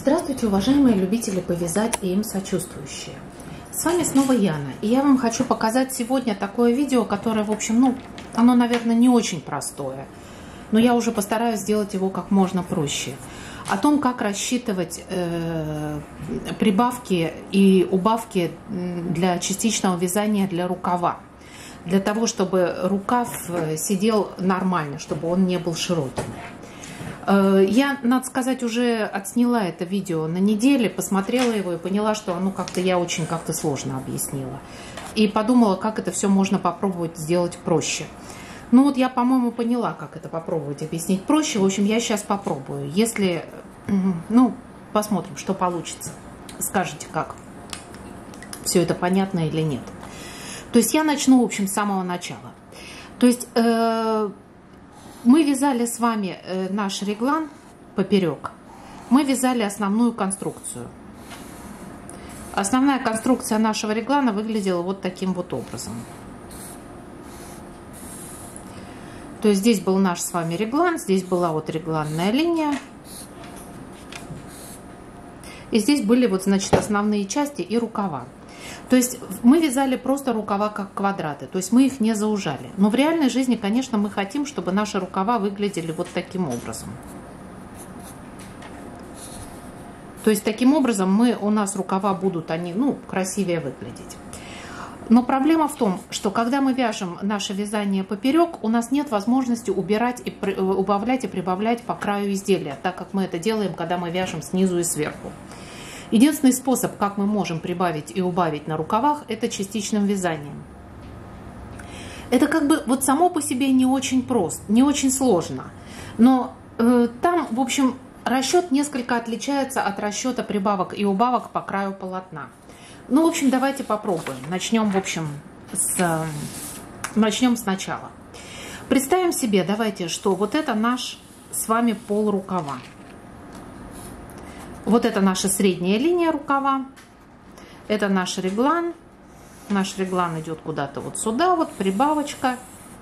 Здравствуйте, уважаемые любители повязать и им сочувствующие. С вами снова Яна. И я вам хочу показать сегодня такое видео, которое, в общем, оно, наверное, не очень простое. Но я уже постараюсь сделать его как можно проще. О том, как рассчитывать прибавки и убавки для частичного вязания для рукава. Для того, чтобы рукав сидел нормально, чтобы он не был широким. Я, надо сказать, уже отсняла это видео на неделе, посмотрела его и поняла, что оно я очень сложно объяснила. И подумала, как это все можно попробовать сделать проще. Ну вот я, по-моему, поняла, как это попробовать объяснить проще. В общем, я сейчас попробую. Если, посмотрим, что получится. Скажите, как все это понятно или нет. То есть я начну, в общем, с самого начала. То есть мы вязали с вами наш реглан поперек. Мы вязали основную конструкцию. Основная конструкция нашего реглана выглядела вот таким вот образом. То есть здесь был наш с вами реглан, здесь была вот регланная линия. И здесь были вот, значит, основные части и рукава. То есть мы вязали просто рукава как квадраты, то есть мы их не заужали. Но в реальной жизни, конечно, мы хотим, чтобы наши рукава выглядели вот таким образом. То есть таким образом у нас рукава будут, они, красивее выглядеть. Но проблема в том, что когда мы вяжем наше вязание поперек, у нас нет возможности убавлять и прибавлять по краю изделия, так как мы это делаем, когда мы вяжем снизу и сверху. Единственный способ, как мы можем прибавить и убавить на рукавах, это частичным вязанием. Это вот само по себе не очень просто, не очень сложно. Но там, в общем, расчет несколько отличается от расчета прибавок и убавок по краю полотна. В общем, давайте попробуем. Начнем, в общем, начнем сначала. Представим себе, давайте, что вот это наш с вами пол рукава. Вот это наша средняя линия рукава. Это наш реглан. Наш реглан идет куда-то вот сюда, вот прибавочка.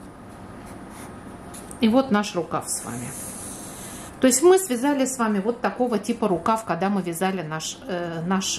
И вот наш рукав с вами. То есть мы связали с вами вот такого типа рукав, когда мы вязали наш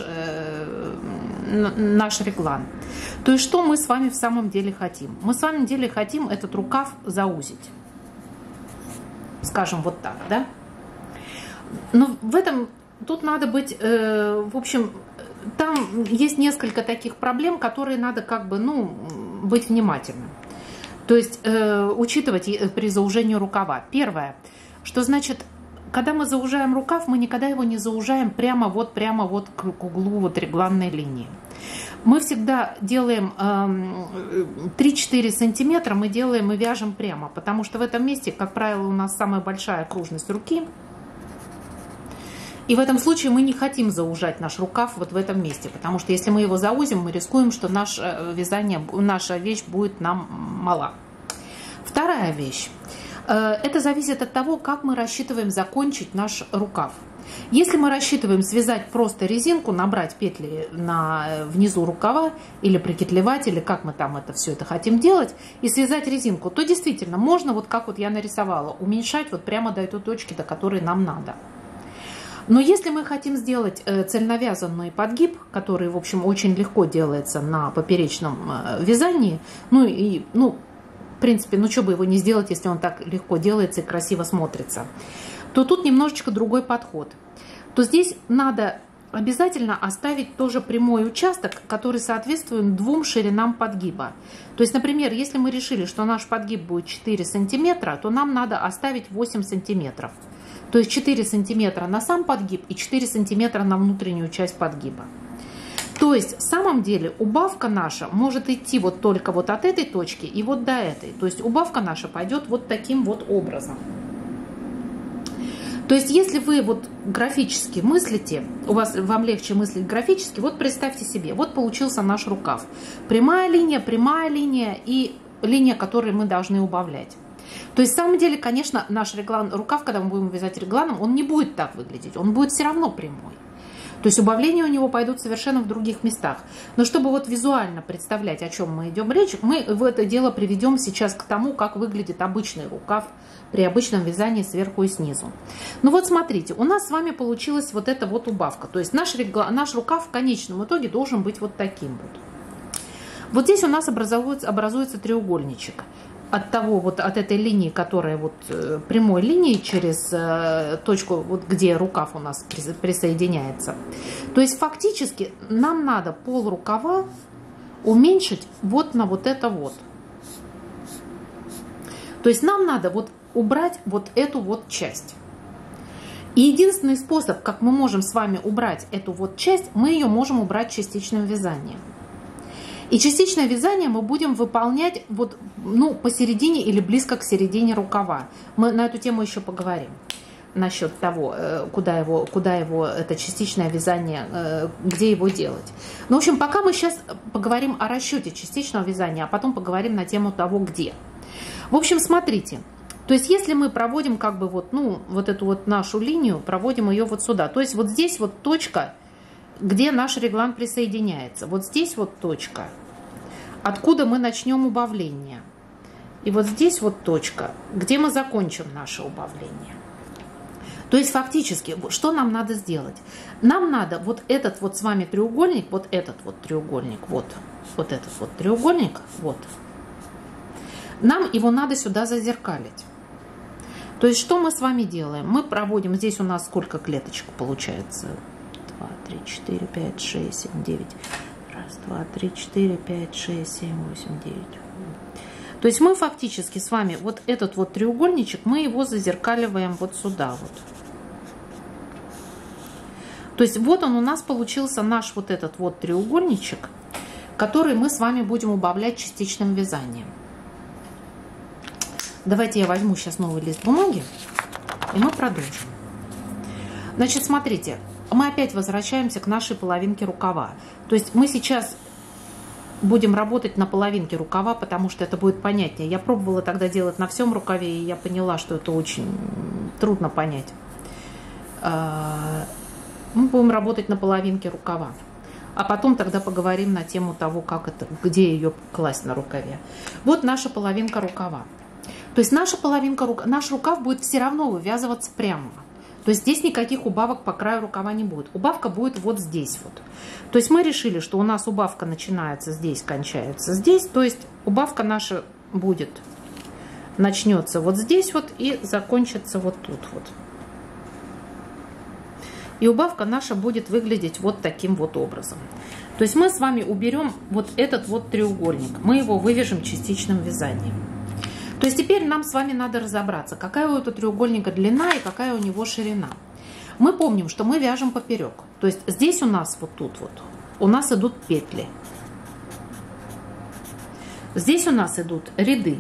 реглан. То есть что мы с вами в самом деле хотим? Мы с вами деле хотим этот рукав заузить. Скажем вот так, да? Но тут надо быть, в общем, там есть несколько таких проблем, которые надо быть внимательным. То есть учитывать при заужении рукава. Первое, что значит, когда мы заужаем рукав, мы никогда его не заужаем прямо вот к углу вот регланной линии. Мы всегда делаем 3-4 сантиметра, мы вяжем прямо, потому что в этом месте, как правило, у нас самая большая окружность руки. И в этом случае мы не хотим заужать наш рукав вот в этом месте, потому что если мы его заузим, мы рискуем, что наша вещь будет нам мала. Вторая вещь. Это зависит от того, как мы рассчитываем закончить наш рукав. Если мы рассчитываем связать просто резинку, набрать петли внизу рукава или прикетлевать, или как мы там все это хотим делать, и связать резинку, то действительно можно, вот как вот я нарисовала, уменьшать вот прямо до той точки, до которой нам надо. Но если мы хотим сделать цельновязанный подгиб, который, в общем, очень легко делается на поперечном вязании, в принципе, что бы его не сделать, если он так легко делается и красиво смотрится, то тут немножечко другой подход. То здесь надо обязательно оставить тоже прямой участок, который соответствует двум ширинам подгиба. То есть, например, если мы решили, что наш подгиб будет 4 сантиметра, то нам надо оставить 8 сантиметров. То есть 4 сантиметра на сам подгиб и 4 сантиметра на внутреннюю часть подгиба. То есть, в самом деле, убавка наша может идти вот только вот от этой точки и вот до этой. То есть убавка наша пойдет вот таким вот образом. То есть, если вы вот графически мыслите, вам легче мыслить графически, вот представьте себе, вот получился наш рукав. Прямая линия и линия, которую мы должны убавлять. То есть, на самом деле, конечно, наш рукав, когда мы будем вязать регланом, он не будет так выглядеть, он будет все равно прямой. То есть убавления у него пойдут совершенно в других местах. Но чтобы вот визуально представлять, о чем мы идем речь, мы в это дело приведем сейчас к тому, как выглядит обычный рукав при обычном вязании сверху и снизу. Ну вот смотрите, у нас с вами получилась вот эта вот убавка. То есть наш рукав в конечном итоге должен быть вот таким вот. Вот здесь у нас образуется треугольничек. От этой линии, которая вот прямой линией через точку, вот где рукав у нас присоединяется. То есть фактически нам надо пол рукава уменьшить вот на вот это вот. То есть нам надо вот убрать вот эту вот часть. И единственный способ, как мы можем с вами убрать эту вот часть, мы ее можем убрать частичным вязанием. И частичное вязание мы будем выполнять вот, ну, посередине или близко к середине рукава. Мы на эту тему еще поговорим. Насчет того, куда его это частичное вязание, где его делать. Ну, в общем, пока мы сейчас поговорим о расчете частичного вязания, а потом поговорим на тему того, где. В общем, смотрите. То есть, если мы проводим как бы вот, ну, вот эту вот нашу линию, проводим ее вот сюда. То есть, вот здесь вот точка, где наш реглан присоединяется. Вот здесь вот точка, откуда мы начнем убавление. И вот здесь вот точка, где мы закончим наше убавление. То есть фактически, что нам надо сделать? Нам надо вот этот вот с вами треугольник, вот этот вот треугольник, вот этот вот треугольник, вот. Нам его надо сюда зазеркалить. То есть что мы с вами делаем? Мы проводим, здесь у нас сколько клеточек получается? 2, 3, 4, 5, 6, 7, 9. Раз, 2, 3, 4, 5, 6, 7, 8, 9. То есть мы фактически с вами вот этот вот треугольничек, мы его зазеркаливаем вот сюда вот. То есть вот он у нас получился, наш вот этот вот треугольничек, который мы с вами будем убавлять частичным вязанием. Давайте я возьму сейчас новый лист бумаги, и мы продолжим. Значит, смотрите, мы опять возвращаемся к нашей половинке рукава. То есть мы сейчас будем работать на половинке рукава, потому что это будет понятнее. Я пробовала тогда делать на всем рукаве, и я поняла, что это очень трудно понять. Мы будем работать на половинке рукава. А потом тогда поговорим на тему того, как это, где ее класть на рукаве. Вот наша половинка рукава. То есть наша половинка, наш рукав будет все равно вывязываться прямо. То есть здесь никаких убавок по краю рукава не будет. Убавка будет вот здесь вот. То есть мы решили, что у нас убавка начинается здесь, кончается здесь. То есть убавка наша будет, начнется вот здесь вот и закончится вот тут вот. И убавка наша будет выглядеть вот таким вот образом. То есть мы с вами уберем вот этот вот треугольник. Мы его вывяжем частичным вязанием. То есть теперь нам с вами надо разобраться, какая у этого треугольника длина и какая у него ширина. Мы помним, что мы вяжем поперек. То есть здесь у нас вот тут вот, у нас идут петли. Здесь у нас идут ряды.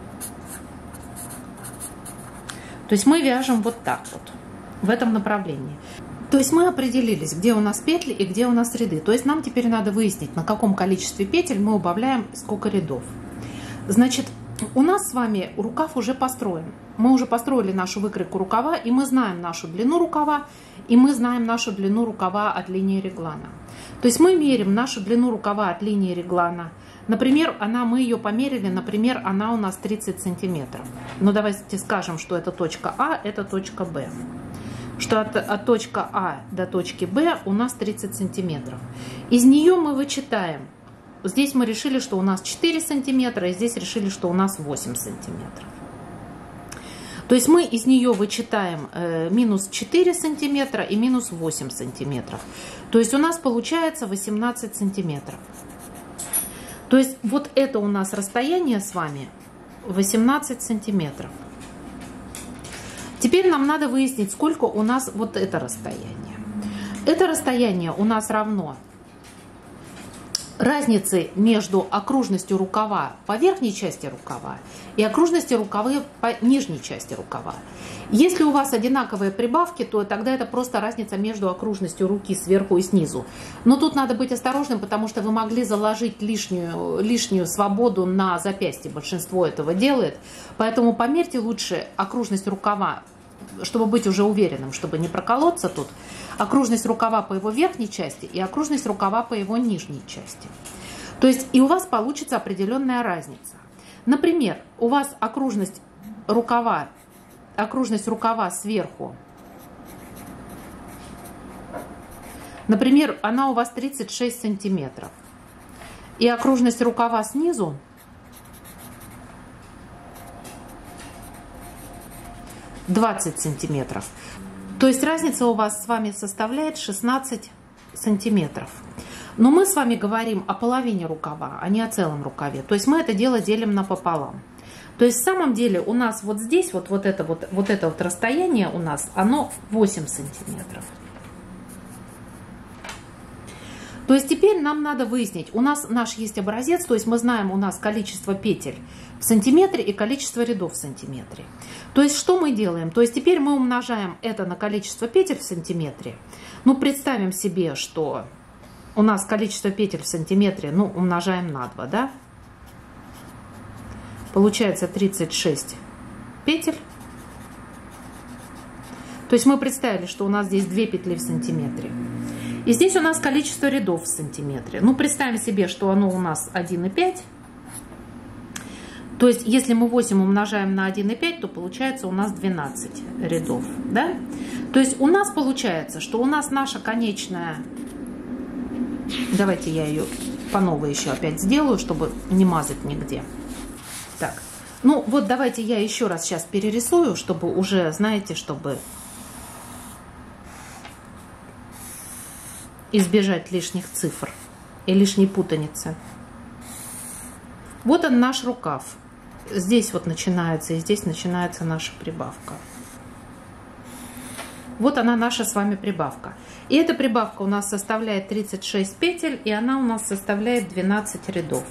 То есть мы вяжем вот так вот, в этом направлении. То есть мы определились, где у нас петли и где у нас ряды. То есть нам теперь надо выяснить, на каком количестве петель мы убавляем сколько рядов. Значит, у нас с вами рукав уже построен. Мы уже построили нашу выкройку рукава, и мы знаем нашу длину рукава, и мы знаем нашу длину рукава от линии реглана. То есть мы мерим нашу длину рукава от линии реглана. Например, мы ее померили, например, она у нас 30 сантиметров. Но давайте скажем, что это точка А, это точка Б. Что от точки А до точки Б у нас 30 сантиметров. Из нее мы вычитаем. Здесь мы решили, что у нас 4 сантиметра, и здесь решили, что у нас 8 сантиметров. То есть мы из нее вычитаем минус 4 сантиметра и минус 8 сантиметров. То есть у нас получается 18 сантиметров. То есть вот это у нас расстояние с вами 18 сантиметров. Теперь нам надо выяснить, сколько у нас вот это расстояние. Это расстояние у нас равно разницы между окружностью рукава по верхней части рукава и окружностью рукава по нижней части рукава. Если у вас одинаковые прибавки, то тогда это просто разница между окружностью руки сверху и снизу. Но тут надо быть осторожным, потому что вы могли заложить лишнюю свободу на запястье. Большинство этого делает. Поэтому померьте лучше окружность рукава чтобы быть уже уверенным, чтобы не проколоться тут, окружность рукава по его верхней части и окружность рукава по его нижней части. То есть и у вас получится определенная разница. Например, у вас окружность рукава сверху, например, она у вас 36 сантиметров. И окружность рукава снизу 20 сантиметров. То есть разница у вас с вами составляет 16 сантиметров. Но мы с вами говорим о половине рукава, а не о целом рукаве. То есть мы это дело делим напополам. То есть в самом деле у нас вот здесь вот это расстояние у нас, оно 8 сантиметров. То есть теперь нам надо выяснить, у нас наш есть образец, то есть мы знаем у нас количество петель в сантиметре и количество рядов в сантиметре. То есть что мы делаем? То есть теперь мы умножаем это на количество петель в сантиметре. Ну, представим себе, что у нас количество петель в сантиметре, ну, умножаем на 2, да? Получается 36 петель. То есть мы представили, что у нас здесь 2 петли в сантиметре. И здесь у нас количество рядов в сантиметре. Ну, представим себе, что оно у нас 1,5. То есть, если мы 8 умножаем на 1,5, то получается у нас 12 рядов. Да? То есть, у нас получается, что у нас наша конечная... Давайте я ее по новой еще опять сделаю, чтобы не мазать нигде. Так. Ну, вот давайте я еще раз сейчас перерисую, чтобы уже, знаете, чтобы... избежать лишних цифр и лишней путаницы. Вот он наш рукав. Здесь вот начинается и здесь начинается наша прибавка. Вот она наша с вами прибавка. И эта прибавка у нас составляет 36 петель, и она у нас составляет 12 рядов.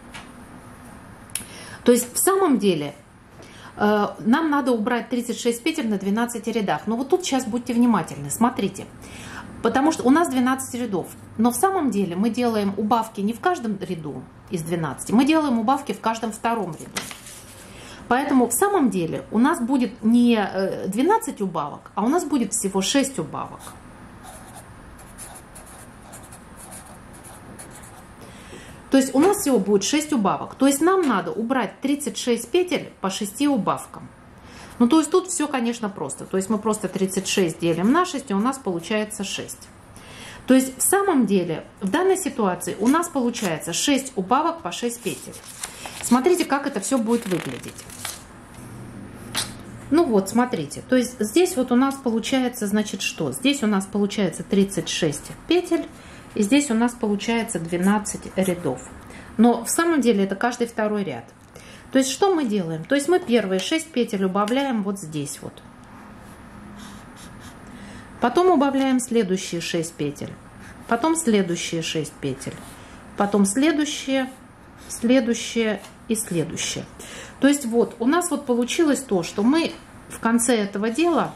То есть в самом деле нам надо убрать 36 петель на 12 рядах. Но вот тут сейчас будьте внимательны, смотрите. Потому что у нас 12 рядов. Но в самом деле мы делаем убавки не в каждом ряду из 12. Мы делаем убавки в каждом втором ряду. Поэтому в самом деле у нас будет не 12 убавок, а у нас будет всего 6 убавок. То есть у нас всего будет 6 убавок. То есть нам надо убрать 36 петель по 6 убавкам. Ну, то есть тут все, конечно, просто. То есть мы просто 36 делим на 6, и у нас получается 6. То есть в самом деле в данной ситуации у нас получается 6 убавок по 6 петель. Смотрите, как это все будет выглядеть. Ну вот, смотрите. То есть здесь вот у нас получается, значит, что? Здесь у нас получается 36 петель, и здесь у нас получается 12 рядов. Но в самом деле это каждый второй ряд. То есть что мы делаем? То есть мы первые 6 петель убавляем вот здесь вот. Потом убавляем следующие 6 петель. Потом следующие 6 петель. Потом следующие, следующие и следующие. То есть вот у нас вот получилось то, что мы в конце этого дела...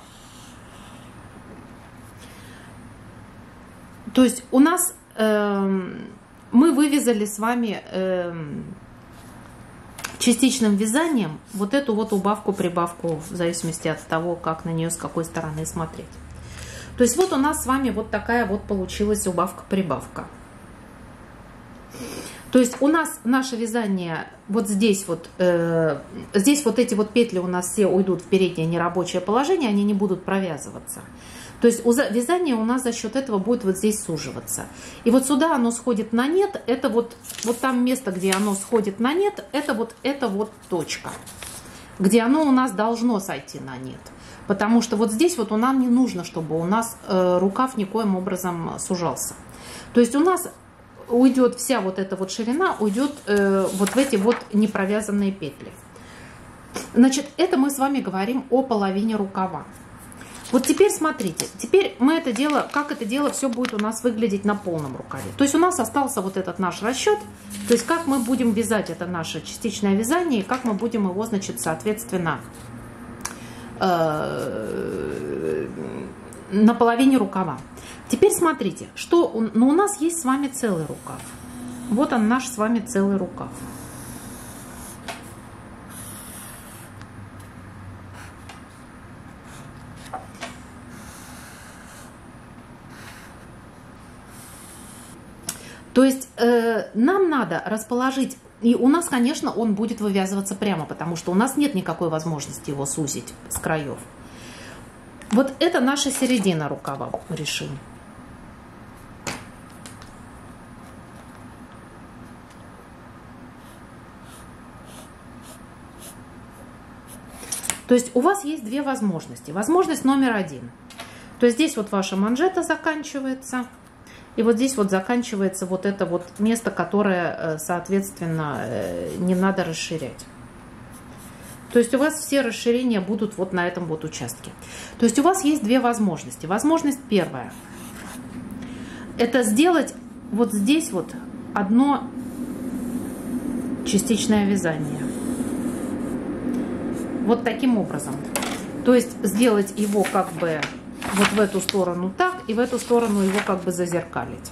То есть у нас мы вывязали с вами... частичным вязанием вот эту вот убавку-прибавку, в зависимости от того, как на нее с какой стороны смотреть. То есть вот у нас с вами вот такая вот получилась убавка-прибавка. То есть у нас наше вязание вот здесь вот эти вот петли у нас все уйдут в переднее нерабочее положение, они не будут провязываться. То есть вязание у нас за счет этого будет вот здесь суживаться. И вот сюда оно сходит на нет. Это вот там место, где оно сходит на нет, это вот точка, где оно у нас должно сойти на нет. Потому что вот здесь вот нам не нужно, чтобы у нас рукав никоим образом сужался. То есть у нас уйдет вся вот эта вот ширина, уйдет вот в эти вот непровязанные петли. Значит, это мы с вами говорим о половине рукава. Вот теперь смотрите, теперь мы это дело, как это дело все будет у нас выглядеть на полном рукаве. То есть у нас остался вот этот наш расчет, то есть как мы будем вязать это наше частичное вязание, и как мы будем его, значит, соответственно, на половине рукава. Теперь смотрите, что у нас есть с вами целый рукав. Вот он наш с вами целый рукав. То есть нам надо расположить, и у нас, конечно, он будет вывязываться прямо, потому что у нас нет никакой возможности его сузить с краев. Вот это наша середина рукава, решим. То есть у вас есть две возможности. Возможность номер один. То есть здесь вот ваша манжета заканчивается. И вот здесь вот заканчивается вот это вот место, которое, соответственно, не надо расширять. То есть у вас все расширения будут вот на этом вот участке. То есть у вас есть две возможности. Возможность первая. Это сделать вот здесь вот одно частичное вязание. Вот таким образом. То есть сделать его как бы вот в эту сторону так, и в эту сторону его как бы зазеркалить.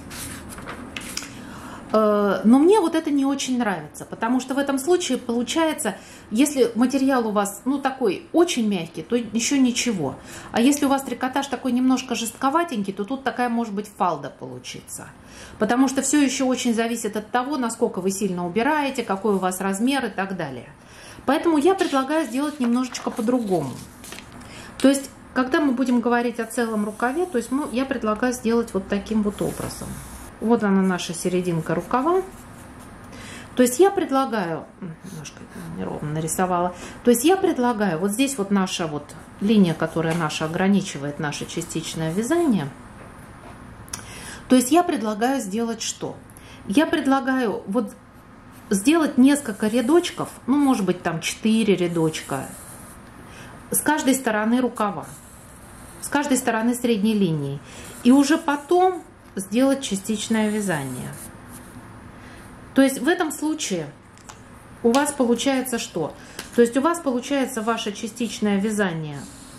Но мне вот это не очень нравится, потому что в этом случае получается, если материал у вас, ну, такой очень мягкий, то еще ничего. А если у вас трикотаж такой немножко жестковатенький, то тут такая может быть фалда получится. Потому что все еще очень зависит от того, насколько вы сильно убираете, какой у вас размер и так далее. Поэтому я предлагаю сделать немножечко по-другому. То есть, когда мы будем говорить о целом рукаве, то есть я предлагаю сделать вот таким вот образом. Вот она, наша серединка рукава. То есть я предлагаю, немножко неровно нарисовала, то есть я предлагаю, вот здесь вот наша вот линия, которая наша ограничивает наше частичное вязание. То есть я предлагаю сделать что? Я предлагаю вот сделать несколько рядочков, ну, может быть, там 4 рядочка с каждой стороны рукава, с каждой стороны средней линии. И уже потом сделать частичное вязание. То есть в этом случае у вас получается что? То есть у вас получается ваше частичное вязание,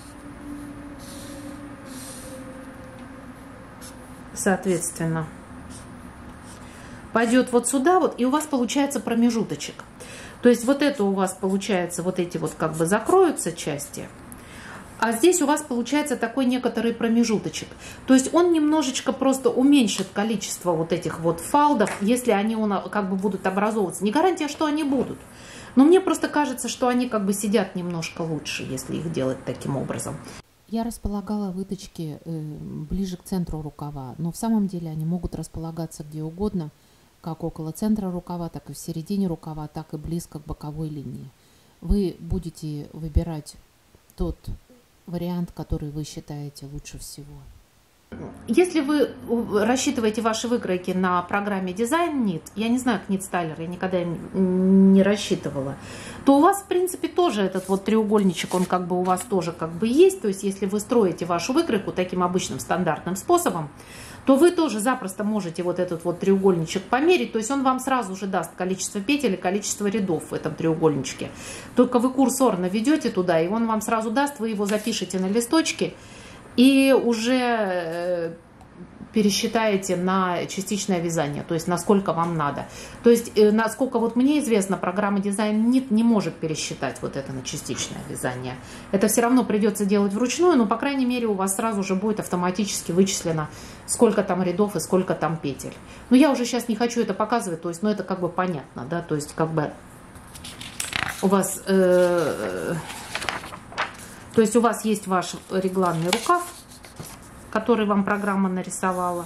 соответственно, пойдет вот сюда вот, и у вас получается промежуточек. То есть вот это у вас получается, вот эти вот как бы закроются части, а здесь у вас получается такой некоторый промежуточек. То есть он немножечко просто уменьшит количество вот этих вот фалдов, если они как бы будут образовываться. Не гарантия, что они будут, но мне просто кажется, что они как бы сидят немножко лучше, если их делать таким образом. Я располагала выточки ближе к центру рукава, но в самом деле они могут располагаться где угодно, как около центра рукава, так и в середине рукава, так и близко к боковой линии. Вы будете выбирать тот вариант, который вы считаете лучше всего. Если вы рассчитываете ваши выкройки на программе Design Knit, я не знаю Knit Styler, я никогда не рассчитывала, то у вас, в принципе, тоже этот вот треугольничек, он как бы у вас тоже как бы есть. То есть, если вы строите вашу выкройку таким обычным стандартным способом, то вы тоже запросто можете вот этот вот треугольничек померить. То есть, он вам сразу же даст количество петель и количество рядов в этом треугольничке. Только вы курсор наведете туда, и он вам сразу даст, вы его запишете на листочке, и уже пересчитаете на частичное вязание, то есть насколько вам надо. То есть, насколько вот мне известно, программа Design Knit не может пересчитать вот это на частичное вязание. Это все равно придется делать вручную, но, по крайней мере, у вас сразу же будет автоматически вычислено, сколько там рядов и сколько там петель. Но я уже сейчас не хочу это показывать, то есть, ну, это как бы понятно, да, то есть, как бы у вас... то есть у вас есть ваш регланный рукав, который вам программа нарисовала.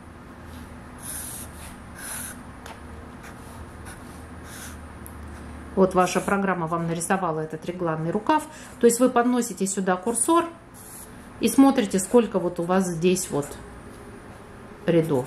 Вот ваша программа вам нарисовала этот регланный рукав. То есть вы подносите сюда курсор и смотрите, сколько вот у вас здесь вот рядов.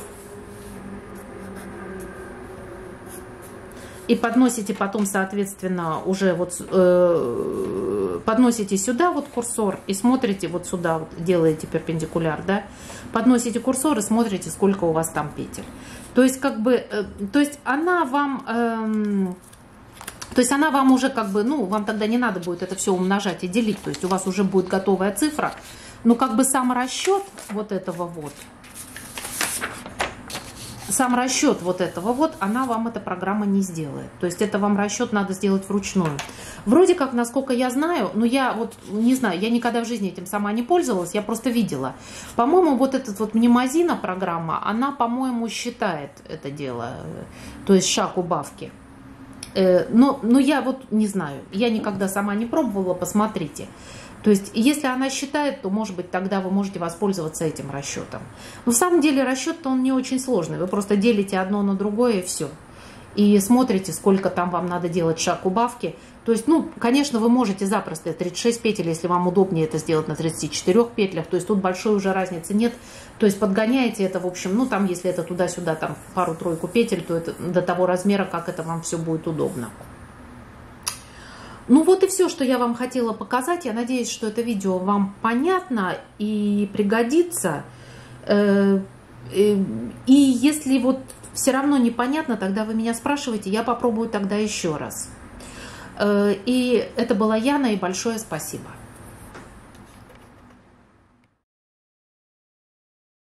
И подносите потом, соответственно, уже вот подносите сюда вот курсор и смотрите вот сюда, вот делаете перпендикуляр, да, подносите курсор и смотрите, сколько у вас там петель. То есть как бы, то есть она вам уже как бы, ну, вам тогда не надо будет это все умножать и делить, то есть у вас уже будет готовая цифра, но как бы сам расчет вот этого вот, сам расчет вот этого вот, она вам эта программа не сделает. То есть это вам расчет надо сделать вручную. Вроде как, насколько я знаю, но я вот не знаю, я никогда в жизни этим сама не пользовалась, я просто видела. По-моему, вот этот вот Мнемозина программа, она, по-моему, считает это дело, то есть шаг убавки. Но я вот не знаю, я никогда сама не пробовала, посмотрите. То есть, если она считает, то, может быть, тогда вы можете воспользоваться этим расчетом. Но в самом деле расчет-то он не очень сложный. Вы просто делите одно на другое и все. И смотрите, сколько там вам надо делать шаг убавки. То есть, ну, конечно, вы можете запросто 36 петель, если вам удобнее это сделать на 34 петлях. То есть, тут большой уже разницы нет. То есть, подгоняете это, в общем, ну, там, если это туда-сюда, там, пару-тройку петель, то это до того размера, как это вам все будет удобно. Ну вот и все, что я вам хотела показать. Я надеюсь, что это видео вам понятно и пригодится. И если вот все равно непонятно, тогда вы меня спрашиваете, я попробую тогда еще раз. И это была Яна, и большое спасибо.